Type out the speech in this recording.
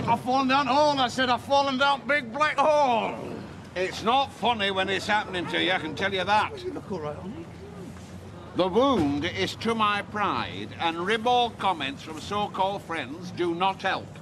I've fallen down hole, I said. I've fallen down big black hole. It's not funny when it's happening to you, I can tell you that. You look all right, Ollie. The wound is to my pride, and ribald comments from so-called friends do not help.